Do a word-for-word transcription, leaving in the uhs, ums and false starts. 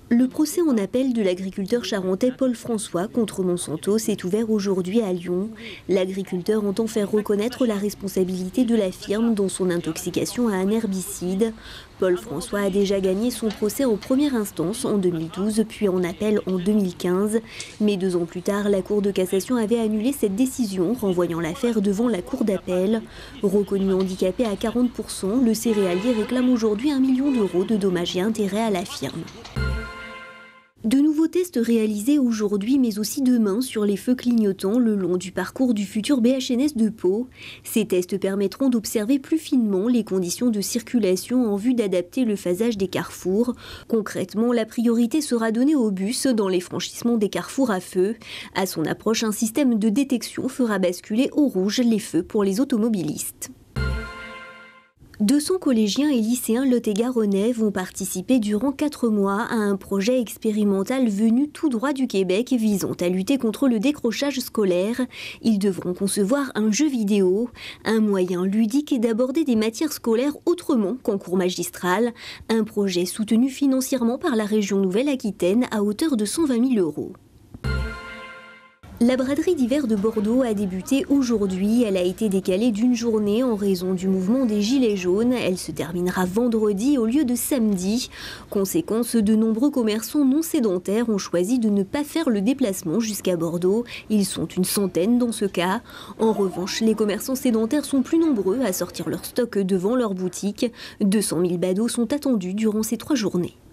Le procès en appel de l'agriculteur charentais Paul François contre Monsanto s'est ouvert aujourd'hui à Lyon. L'agriculteur entend faire reconnaître la responsabilité de la firme dans son intoxication à un herbicide. Paul François a déjà gagné son procès en première instance en deux mille douze, puis en appel en deux mille quinze. Mais deux ans plus tard, la Cour de cassation avait annulé cette décision, renvoyant l'affaire devant la Cour d'appel. Reconnu handicapé à quarante pour cent, le céréalier réclame aujourd'hui un million d'euros de dommages et intérêts à la firme. De nouveaux tests réalisés aujourd'hui mais aussi demain sur les feux clignotants le long du parcours du futur B H N S de Pau. Ces tests permettront d'observer plus finement les conditions de circulation en vue d'adapter le phasage des carrefours. Concrètement, la priorité sera donnée aux bus dans les franchissements des carrefours à feu. À son approche, un système de détection fera basculer au rouge les feux pour les automobilistes. deux cents collégiens et lycéens lot-et-garonnais vont participer durant quatre mois à un projet expérimental venu tout droit du Québec visant à lutter contre le décrochage scolaire. Ils devront concevoir un jeu vidéo, un moyen ludique d'aborder des matières scolaires autrement qu'en cours magistral. Un projet soutenu financièrement par la région Nouvelle-Aquitaine à hauteur de cent vingt mille euros. La braderie d'hiver de Bordeaux a débuté aujourd'hui. Elle a été décalée d'une journée en raison du mouvement des Gilets jaunes. Elle se terminera vendredi au lieu de samedi. Conséquence, de nombreux commerçants non sédentaires ont choisi de ne pas faire le déplacement jusqu'à Bordeaux. Ils sont une centaine dans ce cas. En revanche, les commerçants sédentaires sont plus nombreux à sortir leur stock devant leur boutique. deux cent mille badauds sont attendus durant ces trois journées.